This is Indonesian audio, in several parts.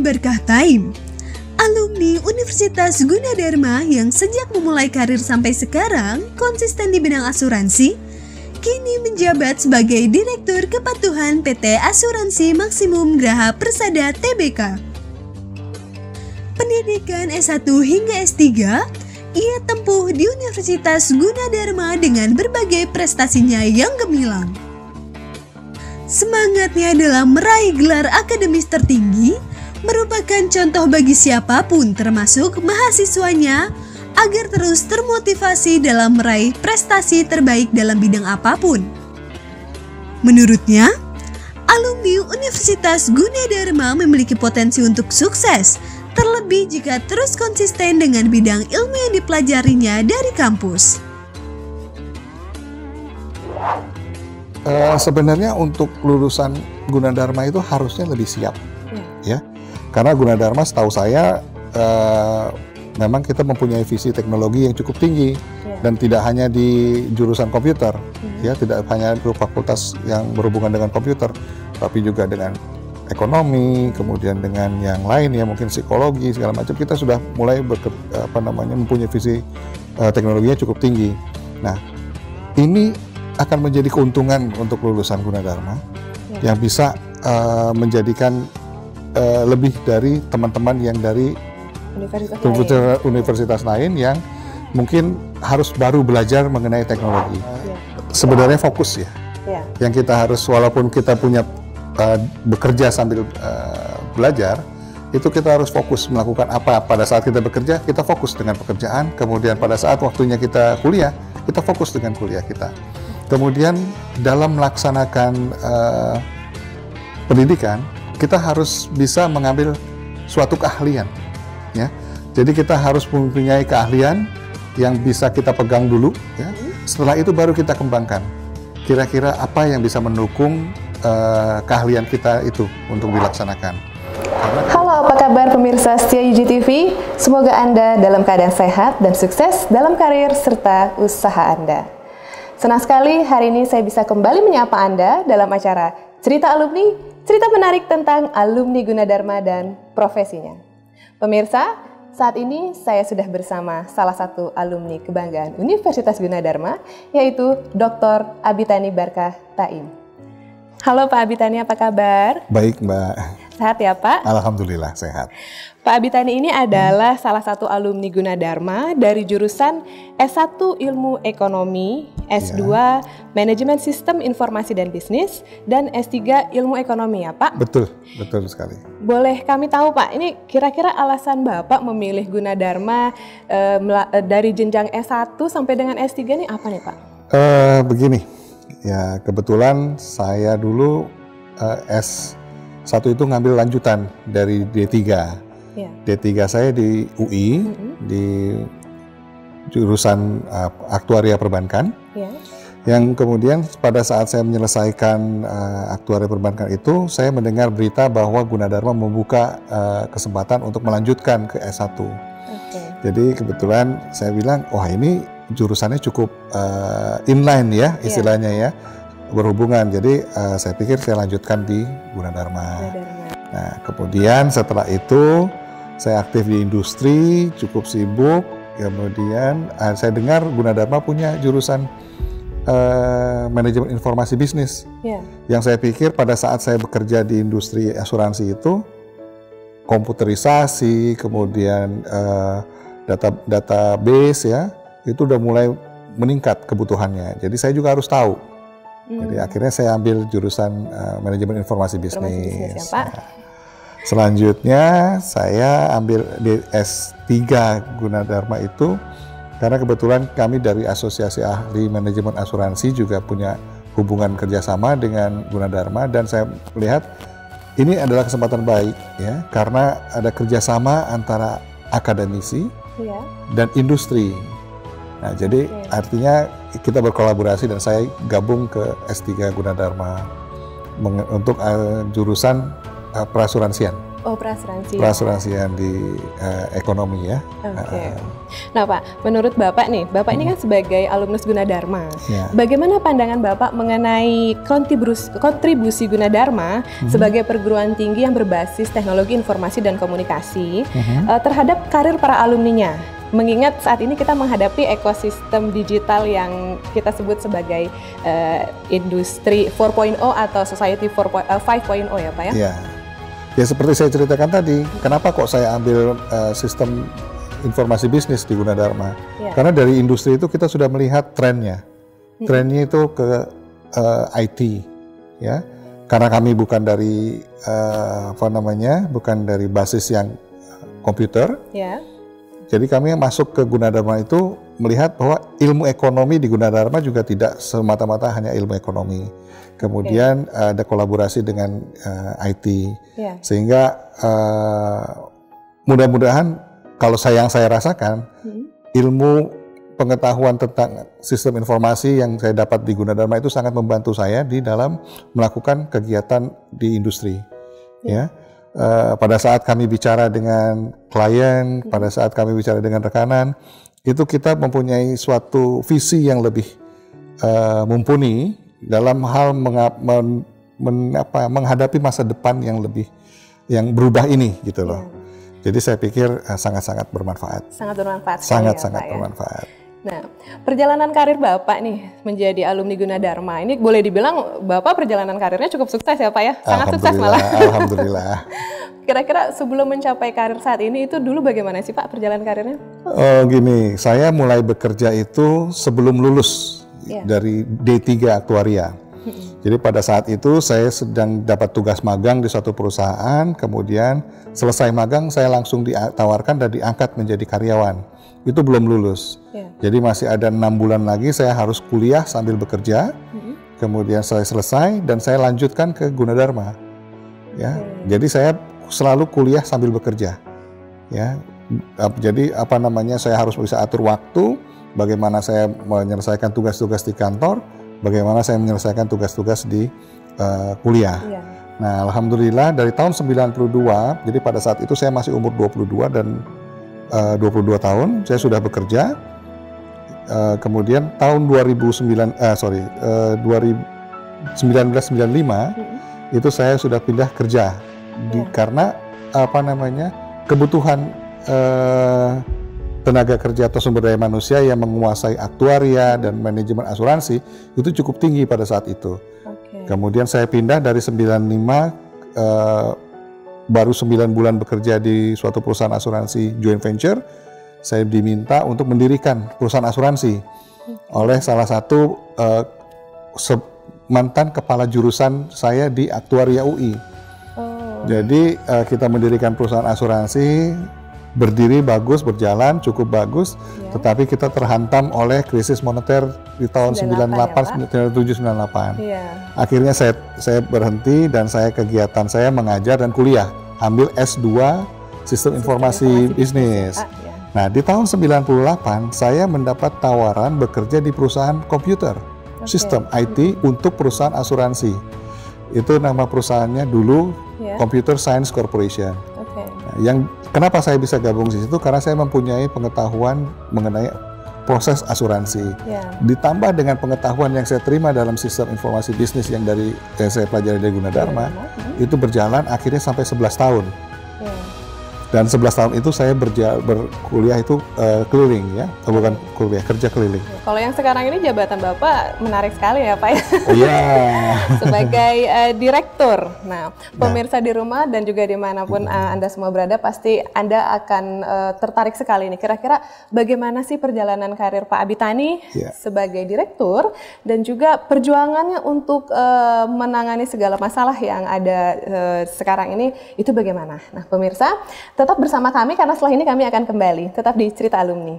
Berkah Taim, alumni Universitas Gunadarma yang sejak memulai karir sampai sekarang konsisten di bidang asuransi, kini menjabat sebagai Direktur Kepatuhan PT Asuransi Maksimum Graha Persada Tbk. Pendidikan S1 hingga S3 ia tempuh di Universitas Gunadarma dengan berbagai prestasinya yang gemilang. Semangatnya dalam meraih gelar akademis tertinggi merupakan contoh bagi siapapun termasuk mahasiswanya agar terus termotivasi dalam meraih prestasi terbaik dalam bidang apapun. Menurutnya, alumni Universitas Gunadarma memiliki potensi untuk sukses, terlebih jika terus konsisten dengan bidang ilmu yang dipelajarinya dari kampus. Sebenarnya untuk lulusan Gunadarma itu harusnya lebih siap, ya. Karena Gunadarma setahu saya memang kita mempunyai visi teknologi yang cukup tinggi dan tidak hanya di jurusan komputer, ya, tidak hanya di fakultas yang berhubungan dengan komputer, tapi juga dengan ekonomi, kemudian dengan yang lain ya mungkin psikologi segala macam. Kita sudah mulai mempunyai visi teknologinya cukup tinggi. Nah, ini akan menjadi keuntungan untuk lulusan Gunadarma yang bisa menjadikan lebih dari teman-teman yang dari universitas lain yang mungkin harus baru belajar mengenai teknologi. Sebenarnya fokus ya. Yang kita harus, walaupun kita punya bekerja sambil belajar, itu kita harus fokus melakukan apa. Pada saat kita bekerja, kita fokus dengan pekerjaan. Kemudian pada saat waktunya kita kuliah, kita fokus dengan kuliah kita. Kemudian dalam melaksanakan pendidikan, kita harus bisa mengambil suatu keahlian, ya. Jadi kita harus mempunyai keahlian yang bisa kita pegang dulu, ya. Setelah itu baru kita kembangkan. Kira-kira apa yang bisa mendukung keahlian kita itu untuk dilaksanakan. Halo, apa kabar pemirsa setia UG TV? Semoga Anda dalam keadaan sehat dan sukses dalam karir serta usaha Anda. Senang sekali hari ini saya bisa kembali menyapa Anda dalam acara Cerita Alumni, cerita menarik tentang alumni Gunadarma dan profesinya. Pemirsa, saat ini saya sudah bersama salah satu alumni kebanggaan Universitas Gunadarma, yaitu Dr. Abitani Berkah Taim. Halo Pak Abitani, apa kabar? Baik Mbak. Sehat ya Pak? Alhamdulillah sehat. Pak Abitani ini adalah salah satu alumni Gunadarma dari jurusan S1 Ilmu Ekonomi, S2 Manajemen Sistem Informasi dan Bisnis, dan S3 Ilmu Ekonomi ya Pak? Betul, betul sekali. Boleh kami tahu Pak, ini kira-kira alasan Bapak memilih Gunadarma dari jenjang S1 sampai dengan S3 ini apa nih Pak? Begini, ya kebetulan saya dulu S1 itu ngambil lanjutan dari D3. D3 saya di UI, di jurusan aktuaria perbankan, yang kemudian pada saat saya menyelesaikan aktuaria perbankan itu, saya mendengar berita bahwa Gunadarma membuka kesempatan untuk melanjutkan ke S1. Jadi kebetulan saya bilang, wah ini jurusannya cukup inline ya istilahnya ya, berhubungan. Jadi saya pikir saya lanjutkan di Gunadarma. Nah kemudian setelah itu saya aktif di industri, cukup sibuk. Kemudian saya dengar Gunadarma punya jurusan manajemen informasi bisnis. Yang saya pikir pada saat saya bekerja di industri asuransi itu, komputerisasi, kemudian database ya, itu udah mulai meningkat kebutuhannya. Jadi saya juga harus tahu. Jadi akhirnya saya ambil jurusan manajemen informasi bisnis. Ya, Pak. Selanjutnya saya ambil di S3 Gunadarma itu karena kebetulan kami dari Asosiasi Ahli Manajemen Asuransi juga punya hubungan kerjasama dengan Gunadarma, dan saya melihat ini adalah kesempatan baik ya karena ada kerjasama antara akademisi dan industri. Nah jadi artinya kita berkolaborasi dan saya gabung ke S3 Gunadarma untuk jurusan perasuransian. Oh, perasuransian. Perasuransian di ekonomi ya. Oke. Nah Pak, menurut Bapak nih, Bapak ini kan sebagai alumnus Gunadarma. Ya. Bagaimana pandangan Bapak mengenai kontribusi Gunadarma sebagai perguruan tinggi yang berbasis teknologi informasi dan komunikasi terhadap karir para alumninya? Mengingat saat ini kita menghadapi ekosistem digital yang kita sebut sebagai industri 4.0 atau society 5.0 ya Pak ya? Iya. Ya seperti saya ceritakan tadi, kenapa kok saya ambil sistem informasi bisnis di Gunadarma? Ya. Karena dari industri itu kita sudah melihat trennya. Trennya itu ke IT ya. Karena kami bukan dari bukan dari basis yang komputer. Ya. Jadi kami yang masuk ke Gunadarma itu melihat bahwa ilmu ekonomi di Gunadarma juga tidak semata-mata hanya ilmu ekonomi. Kemudian ada kolaborasi dengan IT, sehingga mudah-mudahan kalau yang saya rasakan, ilmu pengetahuan tentang sistem informasi yang saya dapat di Gunadarma itu sangat membantu saya di dalam melakukan kegiatan di industri. Ya. Pada saat kami bicara dengan klien, pada saat kami bicara dengan rekanan, itu kita mempunyai suatu visi yang lebih mumpuni dalam hal menghadapi masa depan yang berubah ini gitu loh. Jadi saya pikir sangat-sangat bermanfaat. Sangat bermanfaat. Sangat-sangat bermanfaat. Nah, perjalanan karir Bapak nih menjadi alumni Gunadarma, ini boleh dibilang Bapak perjalanan karirnya cukup sukses ya Pak ya? Sangat sukses malah. Alhamdulillah. Kira-kira sebelum mencapai karir saat ini itu dulu bagaimana sih Pak perjalanan karirnya? Gini, saya mulai bekerja itu sebelum lulus dari D3 Aktuaria. Jadi pada saat itu saya sedang dapat tugas magang di suatu perusahaan, kemudian selesai magang saya langsung ditawarkan dan diangkat menjadi karyawan. Itu belum lulus. Jadi masih ada 6 bulan lagi saya harus kuliah sambil bekerja. Kemudian saya selesai dan saya lanjutkan ke Gunadarma. Ya. Jadi saya selalu kuliah sambil bekerja. Ya. Jadi saya harus bisa atur waktu, bagaimana saya menyelesaikan tugas-tugas di kantor, bagaimana saya menyelesaikan tugas-tugas di kuliah. Nah, alhamdulillah dari tahun 92, jadi pada saat itu saya masih umur 22 dan 22 tahun saya sudah bekerja. Kemudian tahun 1995 itu saya sudah pindah kerja karena kebutuhan tenaga kerja atau sumber daya manusia yang menguasai aktuaria dan manajemen asuransi itu cukup tinggi pada saat itu. Kemudian saya pindah dari 95 baru 9 bulan bekerja di suatu perusahaan asuransi joint venture, saya diminta untuk mendirikan perusahaan asuransi oleh salah satu mantan kepala jurusan saya di Aktuaria UI. Jadi kita mendirikan perusahaan asuransi, berdiri bagus, berjalan cukup bagus, tetapi kita terhantam oleh krisis moneter di tahun 97-98. Akhirnya saya berhenti dan kegiatan saya mengajar dan kuliah, ambil S2 Sistem Informasi Bisnis. Nah, di tahun 98 saya mendapat tawaran bekerja di perusahaan komputer, sistem IT untuk perusahaan asuransi. Itu nama perusahaannya dulu Computer Science Corporation. Kenapa saya bisa gabung di situ? Karena saya mempunyai pengetahuan mengenai proses asuransi. Ditambah dengan pengetahuan yang saya terima dalam sistem informasi bisnis yang saya pelajari dari Gunadarma, itu berjalan akhirnya sampai 11 tahun. Dan 11 tahun itu saya berkuliah itu keliling ya, bukan kuliah, kerja keliling. Kalau yang sekarang ini jabatan Bapak menarik sekali ya Pak ya? Iya. Sebagai direktur. Nah, pemirsa di rumah dan juga dimanapun Anda semua berada, pasti Anda akan tertarik sekali nih. Kira-kira bagaimana sih perjalanan karir Pak Abitani sebagai direktur dan juga perjuangannya untuk menangani segala masalah yang ada sekarang ini, itu bagaimana? Nah, pemirsa, tetap bersama kami karena setelah ini kami akan kembali. Tetap di Cerita Alumni.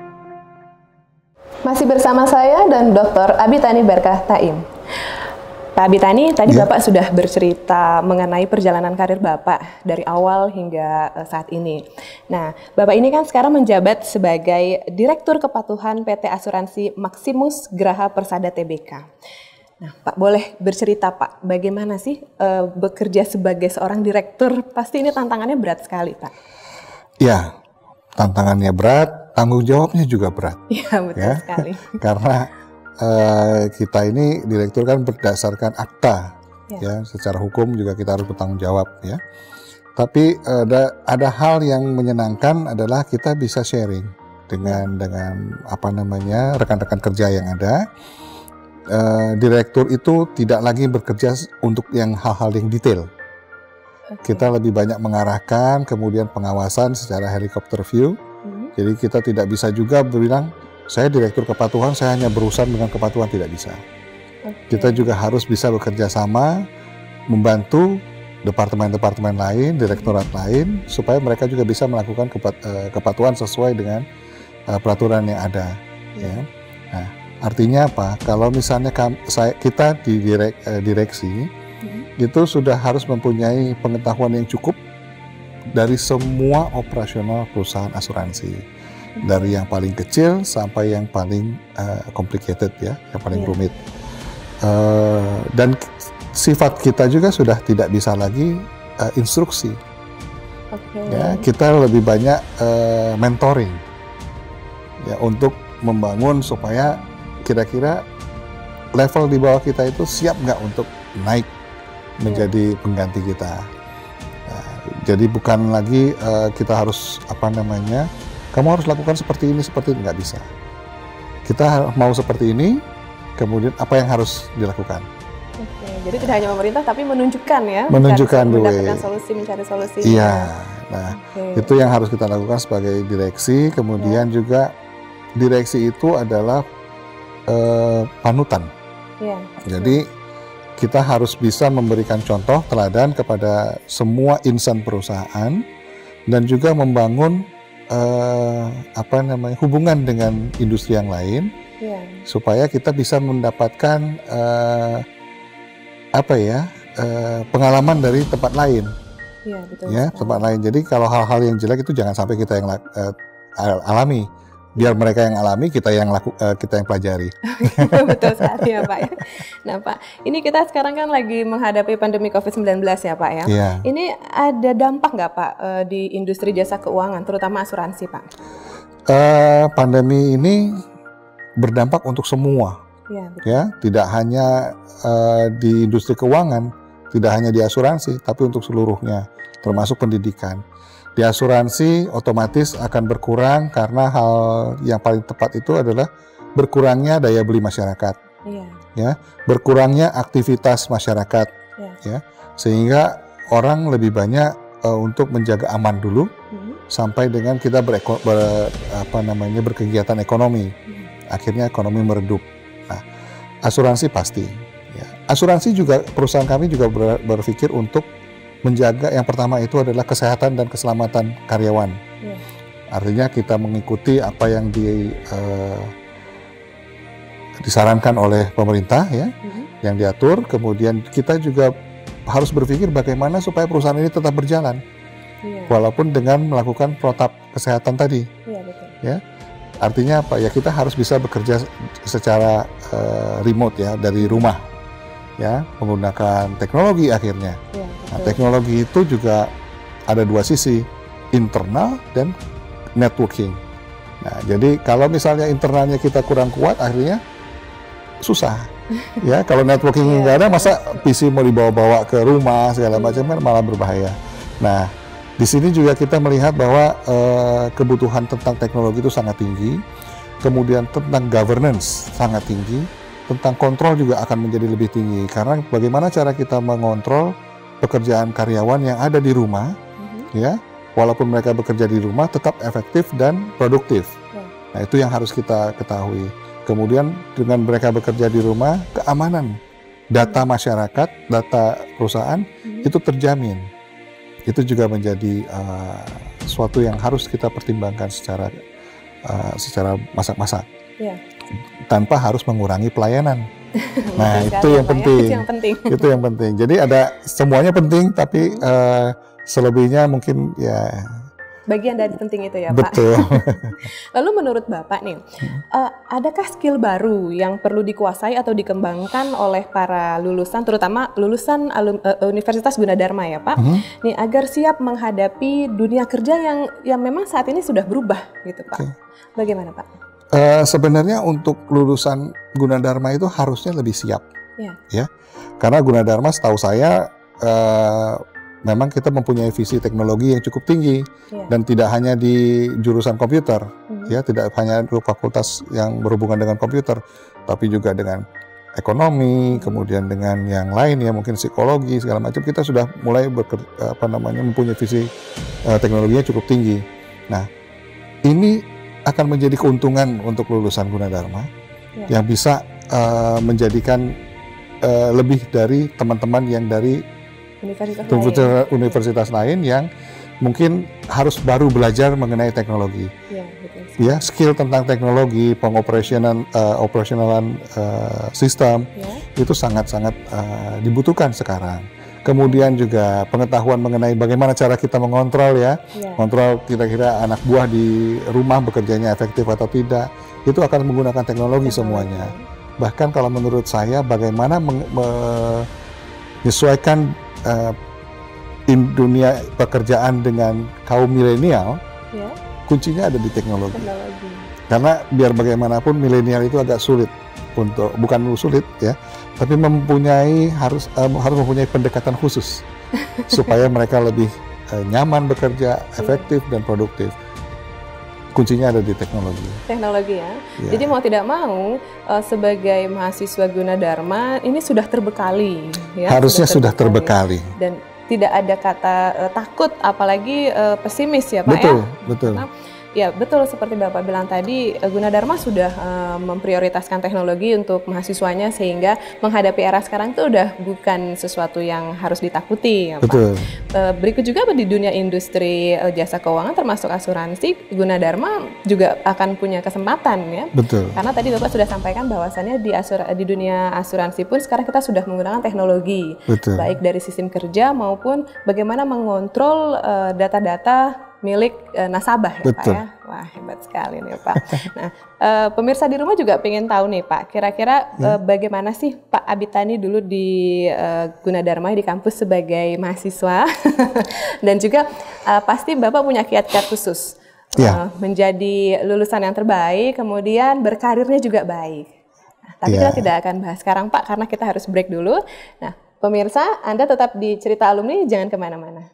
Masih bersama saya dan Dr. Abitani Berkah Taim. Pak Abitani, tadi Ya. Bapak sudah bercerita mengenai perjalanan karir Bapak dari awal hingga saat ini. Nah, Bapak ini kan sekarang menjabat sebagai Direktur Kepatuhan PT Asuransi Maximus Graha Persada Tbk. Nah, Pak, boleh bercerita Pak, bagaimana sih bekerja sebagai seorang direktur? Pasti ini tantangannya berat sekali, Pak. Ya, tantangannya berat, tanggung jawabnya juga berat. Iya, betul sekali. Karena kita ini direktur kan berdasarkan akta, ya. Secara hukum juga kita harus bertanggung jawab, ya. Tapi ada hal yang menyenangkan adalah kita bisa sharing dengan rekan-rekan kerja yang ada. Direktur itu tidak lagi bekerja untuk hal-hal yang detail. Kita lebih banyak mengarahkan, kemudian pengawasan secara helikopter view. Jadi kita tidak bisa juga bilang, saya direktur kepatuhan, saya hanya berurusan dengan kepatuhan, tidak bisa. Kita juga harus bisa bekerja sama, membantu departemen-departemen lain, direktorat lain, supaya mereka juga bisa melakukan kepatuhan sesuai dengan peraturan yang ada. Ya. Nah, artinya apa? Kalau misalnya kita di direksi, itu sudah harus mempunyai pengetahuan yang cukup dari semua operasional perusahaan asuransi. Dari yang paling kecil sampai yang paling complicated, ya, yang paling rumit. Dan sifat kita juga sudah tidak bisa lagi instruksi. Ya, kita lebih banyak mentoring, ya, untuk membangun supaya kira-kira level di bawah kita itu siap nggak untuk naik menjadi pengganti kita. Nah, jadi bukan lagi kita harus kamu harus lakukan seperti ini, nggak bisa. Kita mau seperti ini, kemudian apa yang harus dilakukan. Jadi tidak hanya pemerintah, tapi menunjukkan, ya. Mendapatkan solusi, mencari solusi. Iya, nah itu yang harus kita lakukan sebagai direksi. Kemudian juga direksi itu adalah panutan. Jadi kita harus bisa memberikan contoh teladan kepada semua insan perusahaan dan juga membangun hubungan dengan industri yang lain, supaya kita bisa mendapatkan pengalaman dari tempat lain, tempat lain. Jadi kalau hal-hal yang jelek itu jangan sampai kita yang alami, biar mereka yang alami, kita yang pelajari. Betul sekali, ya Pak. Nah Pak, ini kita sekarang kan lagi menghadapi pandemi COVID-19, ya Pak, ya. Ini ada dampak nggak Pak di industri jasa keuangan, terutama asuransi, Pak? Pandemi ini berdampak untuk semua, ya, tidak hanya di industri keuangan, tidak hanya di asuransi, tapi untuk seluruhnya, termasuk pendidikan. Di asuransi otomatis akan berkurang karena hal yang paling tepat itu adalah berkurangnya daya beli masyarakat, ya, berkurangnya aktivitas masyarakat, ya, sehingga orang lebih banyak untuk menjaga aman dulu sampai dengan kita berkegiatan ekonomi, akhirnya ekonomi meredup. Nah, asuransi pasti, ya. Asuransi juga, perusahaan kami juga berpikir untuk menjaga, yang pertama itu adalah kesehatan dan keselamatan karyawan. Artinya kita mengikuti apa yang disarankan oleh pemerintah, ya, yang diatur. Kemudian kita juga harus berpikir bagaimana supaya perusahaan ini tetap berjalan, walaupun dengan melakukan protap kesehatan tadi. Ya, artinya apa? Ya, kita harus bisa bekerja secara remote, ya, dari rumah, ya, menggunakan teknologi akhirnya. Nah, teknologi itu juga ada dua sisi, internal dan networking. Nah, jadi kalau misalnya internalnya kita kurang kuat, akhirnya susah. Ya, kalau networking nggak ada, masa PC mau dibawa-bawa ke rumah segala macam kan malah berbahaya. Nah, di sini juga kita melihat bahwa kebutuhan tentang teknologi itu sangat tinggi, kemudian tentang governance sangat tinggi, tentang kontrol juga akan menjadi lebih tinggi, karena bagaimana cara kita mengontrol pekerjaan karyawan yang ada di rumah, ya, walaupun mereka bekerja di rumah tetap efektif dan produktif. Nah, itu yang harus kita ketahui. Kemudian dengan mereka bekerja di rumah, keamanan data masyarakat, data perusahaan itu terjamin. Itu juga menjadi sesuatu yang harus kita pertimbangkan secara masak-masak, tanpa harus mengurangi pelayanan. Nah, itu yang penting. Itu yang penting. Jadi ada semuanya penting, tapi selebihnya mungkin ya bagian dari penting itu ya, Pak. Betul. Lalu menurut Bapak nih, adakah skill baru yang perlu dikuasai atau dikembangkan oleh para lulusan, terutama lulusan Universitas Gunadarma ya, Pak, nih agar siap menghadapi dunia kerja yang memang saat ini sudah berubah gitu, Pak. Bagaimana, Pak? Sebenarnya untuk lulusan Gunadarma itu harusnya lebih siap, ya. Karena Gunadarma setahu saya memang kita mempunyai visi teknologi yang cukup tinggi dan tidak hanya di jurusan komputer, ya, tidak hanya di fakultas yang berhubungan dengan komputer, tapi juga dengan ekonomi, kemudian dengan yang lain ya, mungkin psikologi segala macam. Kita sudah mulai mempunyai visi teknologinya cukup tinggi. Nah, ini akan menjadi keuntungan untuk lulusan Gunadarma yang bisa menjadikan lebih dari teman-teman yang dari universitas lain yang mungkin harus baru belajar mengenai teknologi. Ya, skill tentang teknologi, operasionalan sistem itu sangat-sangat dibutuhkan sekarang. Kemudian juga pengetahuan mengenai bagaimana cara kita mengontrol kontrol kira-kira anak buah di rumah bekerjanya efektif atau tidak, itu akan menggunakan teknologi semuanya. Bahkan kalau menurut saya bagaimana menyesuaikan dunia pekerjaan dengan kaum milenial, kuncinya ada di teknologi. Karena biar bagaimanapun milenial itu agak sulit bukan sulit ya, tapi harus mempunyai pendekatan khusus supaya mereka lebih nyaman bekerja, efektif dan produktif. Kuncinya ada di teknologi. Teknologi ya. Jadi mau tidak mau sebagai mahasiswa Gunadarma ini sudah terbekali. Ya, harusnya sudah terbekali. Dan tidak ada kata takut, apalagi pesimis ya Pak. Betul, betul. Karena, ya betul seperti Bapak bilang tadi, Gunadarma sudah memprioritaskan teknologi untuk mahasiswanya sehingga menghadapi era sekarang itu udah bukan sesuatu yang harus ditakuti. Ya, betul. Pak. Berikut juga di dunia industri jasa keuangan termasuk asuransi, Gunadarma juga akan punya kesempatan ya. Betul. Karena tadi Bapak sudah sampaikan bahwasannya di dunia asuransi pun sekarang kita sudah menggunakan teknologi. Betul. Baik dari sistem kerja maupun bagaimana mengontrol data-data milik nasabah ya Pak ya. Wah hebat sekali nih Pak. Nah pemirsa di rumah juga pengen tahu nih Pak, kira-kira bagaimana sih Pak Abitani dulu di Gunadarma di kampus sebagai mahasiswa dan juga pasti Bapak punya kiat-kiat khusus menjadi lulusan yang terbaik, kemudian berkarirnya juga baik. Nah, tapi kita tidak akan bahas sekarang Pak karena kita harus break dulu. Nah pemirsa Anda tetap di Cerita Alumni, jangan kemana-mana.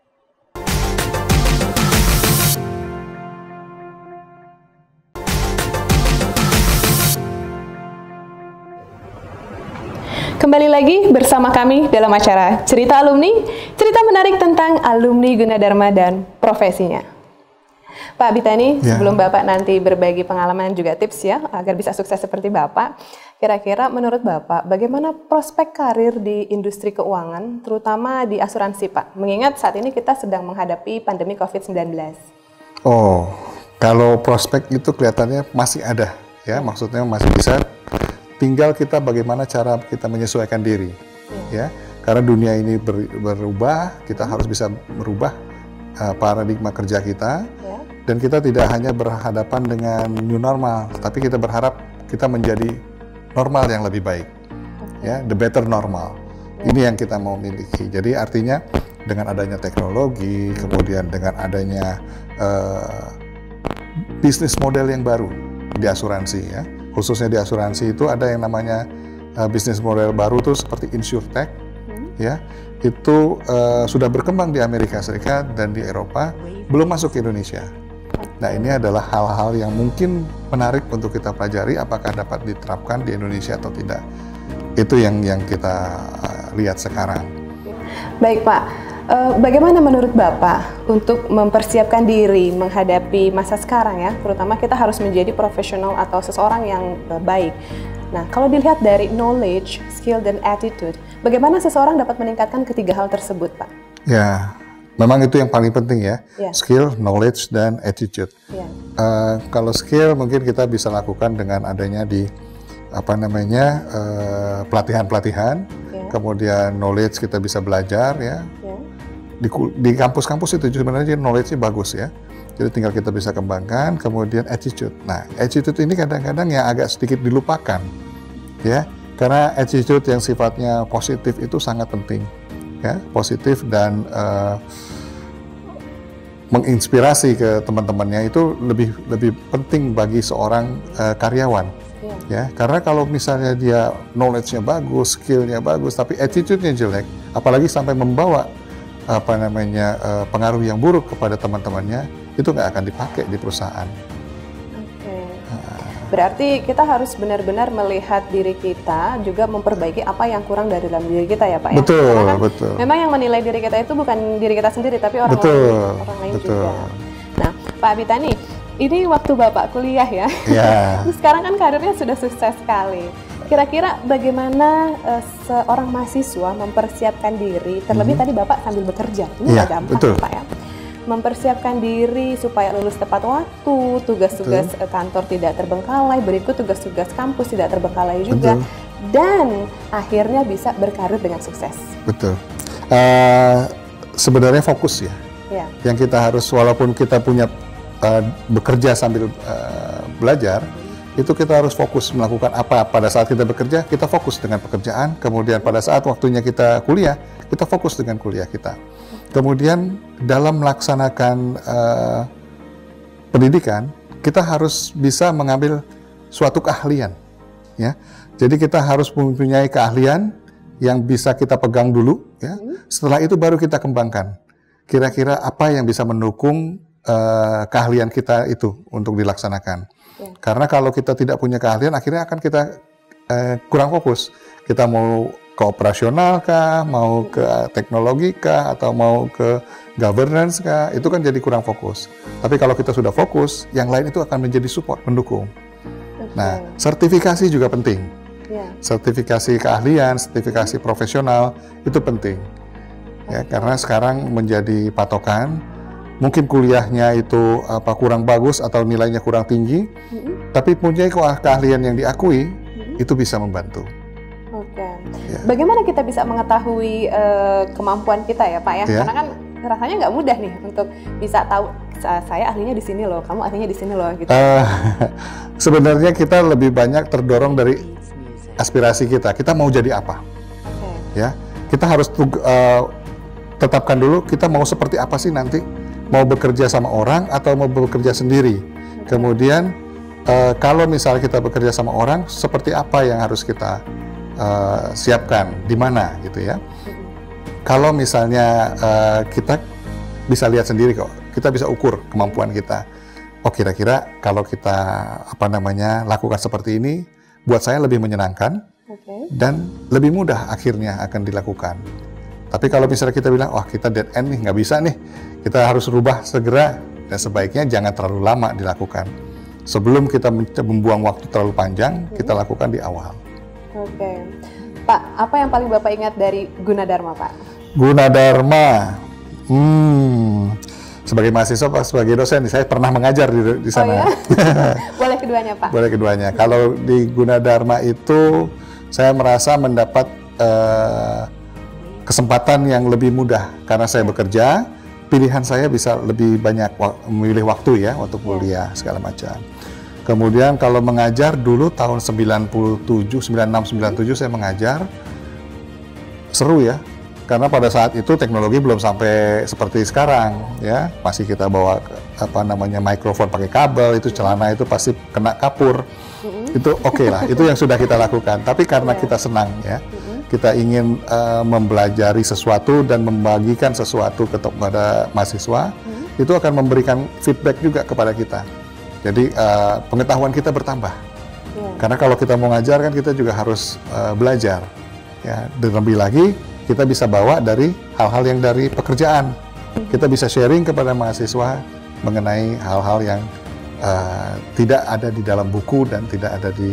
Kembali lagi bersama kami dalam acara Cerita Alumni, cerita menarik tentang alumni Gunadarma dan profesinya. Pak Abitani, sebelum Bapak nanti berbagi pengalaman juga tips ya, agar bisa sukses seperti Bapak, kira-kira menurut Bapak, bagaimana prospek karir di industri keuangan, terutama di asuransi Pak? Mengingat saat ini kita sedang menghadapi pandemi COVID-19. Oh, kalau prospek itu kelihatannya masih ada, ya, maksudnya masih bisa. Tinggal kita bagaimana cara kita menyesuaikan diri, ya. Karena dunia ini berubah, kita harus bisa merubah paradigma kerja kita, dan kita tidak hanya berhadapan dengan new normal, tapi kita berharap kita menjadi normal yang lebih baik, ya, the better normal. Ini yang kita mau miliki. Jadi artinya dengan adanya teknologi, kemudian dengan adanya bisnis model yang baru di asuransi, ya. Khususnya di asuransi itu ada yang namanya bisnis model baru tuh seperti InsurTech, ya, itu sudah berkembang di Amerika Serikat dan di Eropa, belum masuk ke Indonesia. Nah ini adalah hal-hal yang mungkin menarik untuk kita pelajari, apakah dapat diterapkan di Indonesia atau tidak. Itu yang kita lihat sekarang. Baik Pak. Bagaimana menurut Bapak untuk mempersiapkan diri menghadapi masa sekarang ya, terutama kita harus menjadi profesional atau seseorang yang baik. Nah, kalau dilihat dari knowledge, skill, dan attitude, bagaimana seseorang dapat meningkatkan ketiga hal tersebut, Pak? Ya, memang itu yang paling penting ya, skill, knowledge, dan attitude. Kalau skill mungkin kita bisa lakukan dengan adanya di pelatihan-pelatihan, kemudian knowledge kita bisa belajar ya. Di kampus-kampus itu sebenarnya knowledge-nya bagus ya. Jadi tinggal kita bisa kembangkan. Kemudian attitude. Nah, attitude ini kadang-kadang yang agak sedikit dilupakan ya. Karena attitude yang sifatnya positif itu sangat penting ya, positif dan menginspirasi ke teman-temannya itu lebih penting bagi seorang karyawan ya. Karena kalau misalnya dia knowledge-nya bagus, skill-nya bagus, tapi attitude-nya jelek, apalagi sampai membawa pengaruh yang buruk kepada teman-temannya, itu nggak akan dipakai di perusahaan. Berarti kita harus benar-benar melihat diri kita, juga memperbaiki apa yang kurang dari dalam diri kita ya Pak ya? Betul, kan betul. Memang yang menilai diri kita itu bukan diri kita sendiri, tapi orang lain juga. Nah Pak Abitani, ini waktu Bapak kuliah ya? Iya. Sekarang kan karirnya sudah sukses sekali. Kira-kira bagaimana seorang mahasiswa mempersiapkan diri, terlebih tadi Bapak sambil bekerja, ini nggak gampang Pak ya? Mempersiapkan diri supaya lulus tepat waktu, tugas-tugas kantor tidak terbengkalai, berikut tugas-tugas kampus tidak terbengkalai juga, dan akhirnya bisa berkarir dengan sukses. Betul. Sebenarnya fokus ya. Yang kita harus, walaupun kita punya bekerja sambil belajar, itu kita harus fokus melakukan apa. Pada saat kita bekerja, kita fokus dengan pekerjaan. Kemudian pada saat waktunya kita kuliah, kita fokus dengan kuliah kita. Kemudian dalam melaksanakan pendidikan, kita harus bisa mengambil suatu keahlian. Ya. Jadi kita harus mempunyai keahlian yang bisa kita pegang dulu. Ya. Setelah itu baru kita kembangkan. Kira-kira apa yang bisa mendukung keahlian kita itu untuk dilaksanakan. Karena kalau kita tidak punya keahlian, akhirnya akan kita kurang fokus. Kita mau ke operasional kah, mau ke teknologi kah, atau mau ke governance kah, itu kan jadi kurang fokus. Tapi kalau kita sudah fokus, yang lain itu akan menjadi support, mendukung. Nah, sertifikasi juga penting. Sertifikasi keahlian, sertifikasi profesional, itu penting. Ya, karena sekarang menjadi patokan. Mungkin kuliahnya itu kurang bagus atau nilainya kurang tinggi, tapi punya keahlian yang diakui, itu bisa membantu. Bagaimana kita bisa mengetahui kemampuan kita ya Pak ya? Karena kan rasanya nggak mudah nih untuk bisa tahu saya ahlinya di sini loh, kamu ahlinya di sini loh gitu. Sebenarnya kita lebih banyak terdorong dari aspirasi kita. Kita mau jadi apa? Ya, kita harus tetapkan dulu kita mau seperti apa sih nanti. Mau bekerja sama orang atau mau bekerja sendiri. Kemudian kalau misalnya kita bekerja sama orang, seperti apa yang harus kita siapkan, di mana gitu ya. Kalau misalnya kita bisa lihat sendiri kok, kita bisa ukur kemampuan kita. Oh kira-kira kalau kita lakukan seperti ini, buat saya lebih menyenangkan dan lebih mudah akhirnya akan dilakukan. Tapi kalau misalnya kita bilang, wah kita dead end nih, nggak bisa nih, kita harus rubah segera, dan sebaiknya jangan terlalu lama dilakukan. Sebelum kita membuang waktu terlalu panjang, kita lakukan di awal. Pak, apa yang paling Bapak ingat dari Gunadarma, Pak? Gunadarma, sebagai mahasiswa, Pak, sebagai dosen, saya pernah mengajar di sana. Oh, ya? Boleh keduanya, Pak? Boleh keduanya. Kalau di Gunadarma itu, saya merasa mendapat kesempatan yang lebih mudah karena saya bekerja, pilihan saya bisa lebih banyak memilih waktu ya untuk kuliah segala macam. Kemudian kalau mengajar dulu tahun 96, 97 saya mengajar, seru ya, karena pada saat itu teknologi belum sampai seperti sekarang ya, masih kita bawa mikrofon pakai kabel, itu celana itu pasti kena kapur, itu oke lah, itu yang sudah kita lakukan. Tapi karena kita senang ya. Kita ingin mempelajari sesuatu dan membagikan sesuatu kepada mahasiswa, itu akan memberikan feedback juga kepada kita. Jadi pengetahuan kita bertambah. Karena kalau kita mau ngajar kan kita juga harus belajar. Ya, dan lebih lagi kita bisa bawa dari hal-hal yang dari pekerjaan. Kita bisa sharing kepada mahasiswa mengenai hal-hal yang tidak ada di dalam buku dan tidak ada di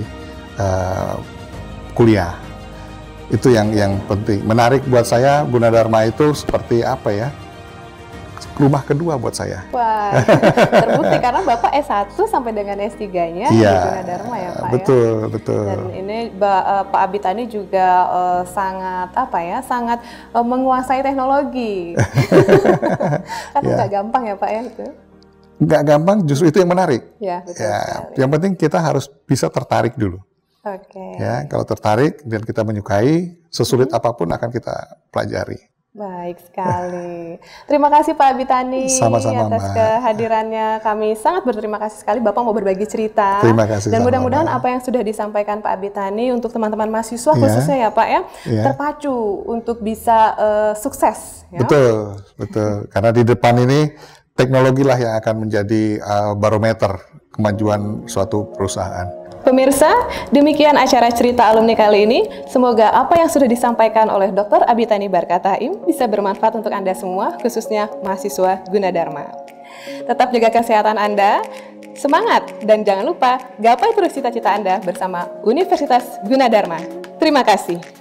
kuliah. Itu yang penting. Menarik buat saya, Gunadarma itu seperti apa ya? rumah kedua buat saya. Wah, terbukti karena Bapak S1 sampai dengan S3-nya di Gunadarma ya Pak betul, ya? Betul. Dan ini Pak Abitani juga sangat sangat menguasai teknologi. Karena nggak gampang ya Pak ya itu? Nggak gampang, justru itu yang menarik. Ya, betul sekali. Yang penting kita harus bisa tertarik dulu. Oke. Ya, kalau tertarik dan kita menyukai, sesulit apapun akan kita pelajari. Baik sekali. Terima kasih Pak Abitani atas kehadirannya. Kami sangat berterima kasih sekali Bapak mau berbagi cerita. Terima kasih. Dan mudah-mudahan apa yang sudah disampaikan Pak Abitani untuk teman-teman mahasiswa khususnya ya Pak ya, terpacu untuk bisa sukses. Ya? Betul, betul. Karena di depan ini teknologi lah yang akan menjadi barometer kemajuan suatu perusahaan. Pemirsa, demikian acara cerita alumni kali ini. Semoga apa yang sudah disampaikan oleh Dr. Abitani Barkataim bisa bermanfaat untuk Anda semua, khususnya mahasiswa Gunadarma. Tetap jaga kesehatan Anda, semangat, dan jangan lupa gapai terus cita-cita Anda bersama Universitas Gunadarma. Terima kasih.